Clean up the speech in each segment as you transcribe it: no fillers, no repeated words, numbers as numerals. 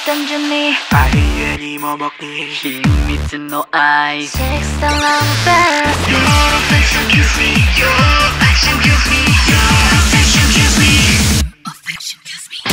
単純に永遠にも僕に秘密の愛 Sex the love best Your affection gives me Your affection gives me Your affection gives me Affection gives me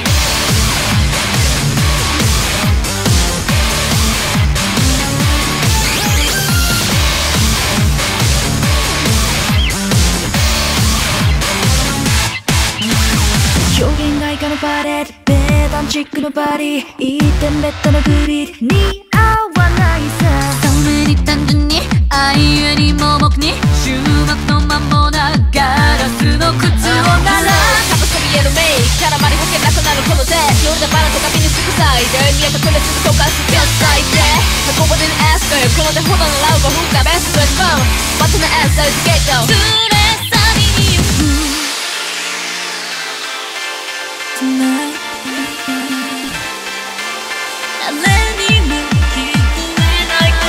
表現外貨のパレードベーダンチックのバディ一点ベッドのグリー似合わないさそれに単純に愛ゆえにも僕に終幕の間もなガラスの靴を鳴らカブそびえるメイク絡まりはけなくなるこの手夜でバラとか身にすぐ咲いて見えたくれすぐ溶かすピャッサイでここでのエスカこの手ほどのラウが吹いたベストレスバウバトのエスタイズゲート連れ去りに行く Tonight 誰にも聞こえない声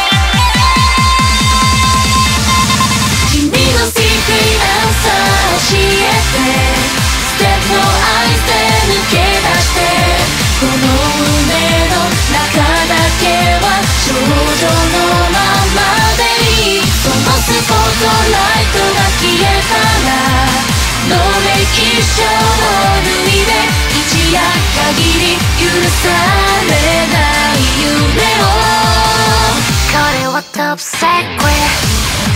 君の Secret Answer 教えて Step の愛で抜け出してこの胸の中だけは少女のままでいいそのスポットライトが消えたらどれ一生を脱いで一夜限り許されない夢をこれは Top Secret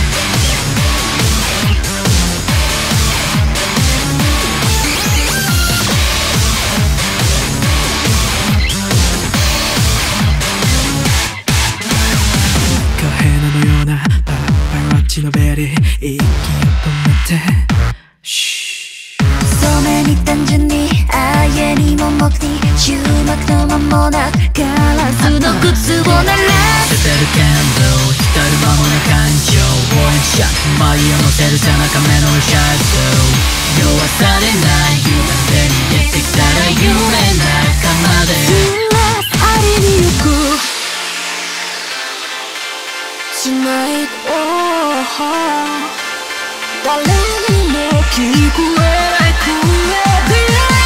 カヘナのようなパパラッチのベリー息を止めてそれに単純に愛へにも僕に終幕の間もなくガラスの靴を鳴ら捨てる剣道浸る間もな感情応援しちゃ舞いを乗せる背中目のシャドウ酔わされない夢で逃げてきたら夢仲間でありに行く Tonight oh 誰にも聞こえない声で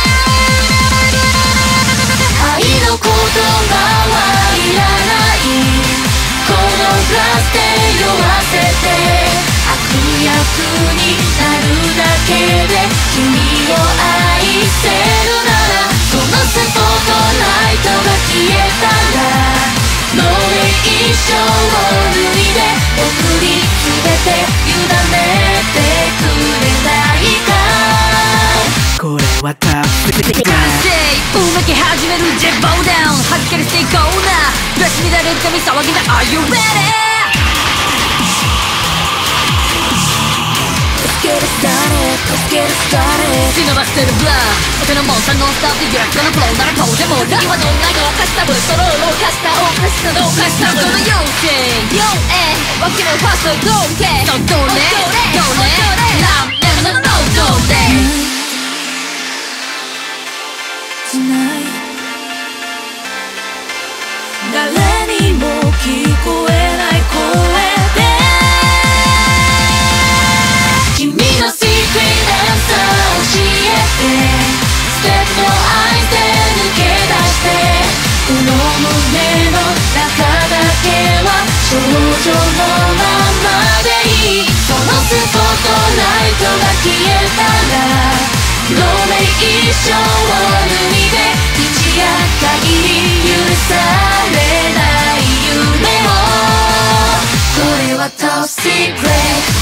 愛の言葉はいらないこのグラスで酔わせて悪役になるだけで君を愛せるならそのスポットライトが消えたらどれ一生を脱いで僕に全て委ねてくれないかこれはタップうめき始めるジェッボーダウンはじけるしていこうなブラシ乱れる髪騒ぎだ Are you ready? Let's get it started Let's get it started 忍ばしてるブラお手のモンスターノンスターで揺らくのフローならこうでもだ今のないの犯したブルストロールを犯したおかしさの犯したその妖精 4A 脇のファーストどうけそうどれどれランネのノーどれ Tonight 誰にも聞こえない声で君の Secret Answer 教えて Step の愛で抜け出してこの胸の中だけは少女のままでいいそのスポットライトが消えたらどれ一生を脱いで一夜限り許されない夢をこれは Top Secret